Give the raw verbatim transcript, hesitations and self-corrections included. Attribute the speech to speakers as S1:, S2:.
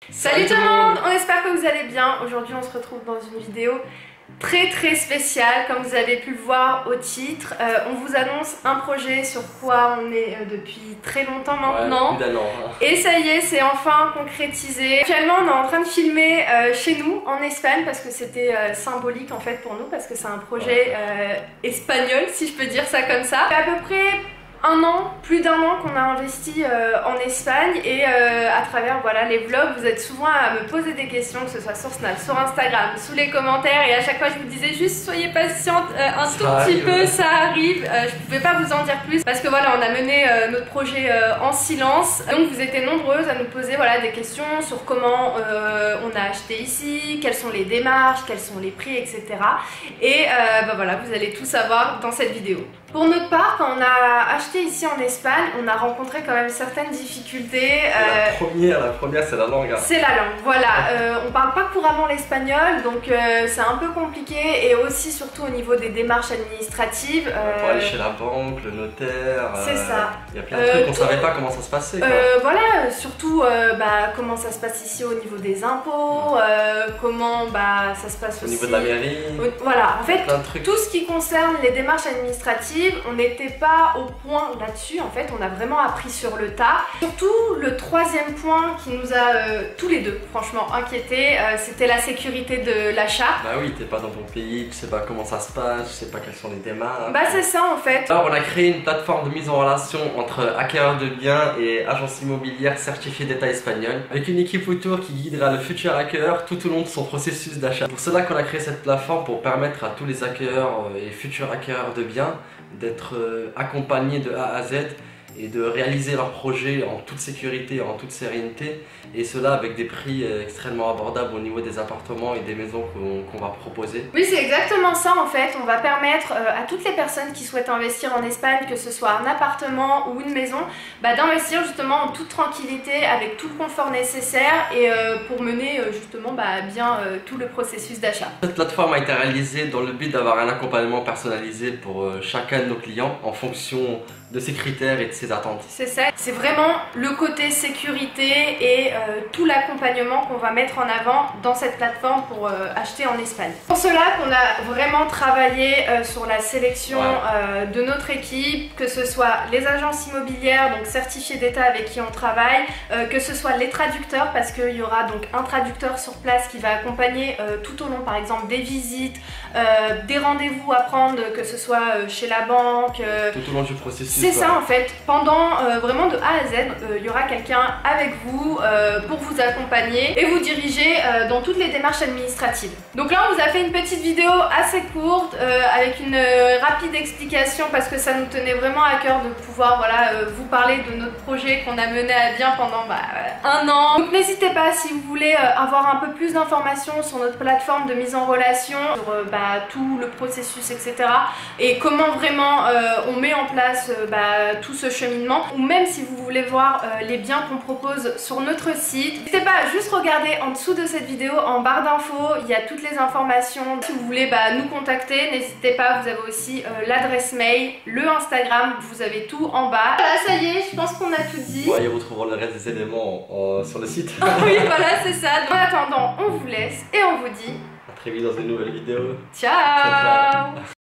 S1: Salut tout le monde, on espère que vous allez bien. Aujourd'hui on se retrouve dans une vidéo très très spéciale. Comme vous avez pu le voir au titre, euh, on vous annonce un projet sur quoi on est euh, depuis très longtemps maintenant.
S2: Ouais, plus d'un an, hein.
S1: Et ça y est, c'est enfin concrétisé. Actuellement on est en train de filmer euh, chez nous en Espagne parce que c'était euh, symbolique en fait pour nous, parce que c'est un projet euh, espagnol, si je peux dire ça comme ça. À peu près un an, plus d'un an qu'on a investi euh, en Espagne, et euh, à travers voilà, les vlogs, vous êtes souvent à me poser des questions, que ce soit sur Snap, sur Instagram, sous les commentaires, et à chaque fois je vous disais juste soyez patiente euh, un
S2: Ça
S1: tout
S2: arrive.
S1: petit peu, ça arrive. Euh, je pouvais pas vous en dire plus parce que voilà, on a mené euh, notre projet euh, en silence. Donc vous étiez nombreuses à nous poser voilà, des questions sur comment euh, on a acheté ici, quelles sont les démarches, quels sont les prix, et cetera. Et euh, bah voilà, vous allez tout savoir dans cette vidéo. Pour notre part, quand on a acheté ici en Espagne, on a rencontré quand même certaines difficultés.
S2: La
S1: Euh,
S2: première, la première c'est la langue. hein.
S1: c'est la langue, voilà. Euh, on parle pas couramment l'espagnol, donc euh, c'est un peu compliqué, et aussi surtout au niveau des démarches administratives. Euh,
S2: Pour aller chez la banque, le notaire.
S1: C'est
S2: euh,
S1: ça.
S2: Il y a plein de
S1: Euh,
S2: trucs, on
S1: tout-
S2: savait pas comment ça se passait. Quoi.
S1: Euh, voilà, surtout euh, bah, comment ça se passe ici au niveau des impôts, euh, comment bah, ça se passe
S2: Au
S1: aussi
S2: niveau de la mairie.
S1: au- Voilà, en fait,
S2: plein de trucs.
S1: tout ce qui concerne les démarches administratives, on n'était pas au point là-dessus. En fait, on a vraiment appris sur le tas. Surtout, le troisième point qui nous a euh, tous les deux, franchement, inquiétés, euh, c'était la sécurité de l'achat.
S2: Bah oui, t'es pas dans ton pays, tu sais pas comment ça se passe, tu sais pas quelles sont les démarches.
S1: Bah c'est ça en fait.
S2: Alors on a créé une plateforme de mise en relation entre acquéreurs de biens et agences immobilières certifiées d'État espagnol, avec une équipe autour qui guidera le futur acquéreur tout au long de son processus d'achat. Pour cela qu'on a créé cette plateforme, pour permettre à tous les acquéreurs et futurs acquéreurs de biens d'être euh, accompagnés de A à Z et de réaliser leur projet en toute sécurité et en toute sérénité, et cela avec des prix euh, extrêmement abordables au niveau des appartements et des maisons qu'on qu'on va proposer.
S1: Oui, c'est exactement ça en fait. On va permettre euh, à toutes les personnes qui souhaitent investir en Espagne, que ce soit un appartement ou une maison, bah, d'investir justement en toute tranquillité, avec tout le confort nécessaire, et euh, pour mener euh, justement bah, bien euh, tout le processus d'achat.
S2: Cette plateforme a été réalisée dans le but d'avoir un accompagnement personnalisé pour euh, chacun de nos clients en fonction de ses critères et de ses attentes.
S1: C'est ça, c'est vraiment le côté sécurité et euh, tout l'accompagnement qu'on va mettre en avant dans cette plateforme pour euh, acheter en Espagne. Pour cela qu'on a vraiment travaillé euh, sur la sélection
S2: Ouais.
S1: euh, de notre équipe, que ce soit les agences immobilières, donc certifiées d'État avec qui on travaille, euh, que ce soit les traducteurs, parce qu'il y aura donc un traducteur sur place qui va accompagner euh, tout au long, par exemple des visites, euh, des rendez-vous à prendre, que ce soit euh, chez la banque, euh,
S2: Tout au long du processus.
S1: c'est
S2: quoi.
S1: ça en fait, pendant euh, vraiment de A à Z, euh, il y aura quelqu'un avec vous euh, pour vous accompagner et vous diriger euh, dans toutes les démarches administratives. Donc là on vous a fait une petite vidéo assez courte euh, avec une euh, rapide explication, parce que ça nous tenait vraiment à cœur de pouvoir voilà, euh, vous parler de notre projet qu'on a mené à bien pendant bah, un an. Donc n'hésitez pas, si vous voulez euh, avoir un peu plus d'informations sur notre plateforme de mise en relation, sur euh, bah, tout le processus, et cetera. Et comment vraiment euh, on met en place euh, bah, tout ce cheminement, ou même si vous voulez voir euh, les biens qu'on propose sur notre site, n'hésitez pas à juste regarder en dessous de cette vidéo, en barre d'infos, il y a toutes les informations. Si vous voulez bah, nous contacter, n'hésitez pas, vous avez aussi euh, l'adresse mail, le Instagram, vous avez tout en bas. Voilà, ça y est, je pense qu'on a tout dit.
S2: Ouais, ils retrouveront le reste des éléments euh, sur le site.
S1: Oui, voilà, c'est ça. En attendant, on vous laisse et on vous dit
S2: À très vite dans une nouvelle vidéo.
S1: ciao.